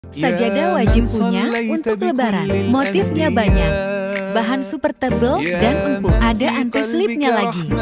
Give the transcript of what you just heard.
Sajadah wajib punya untuk lebaran. Motifnya banyak, bahan super tebal dan empuk. Ada anti slipnya lagi.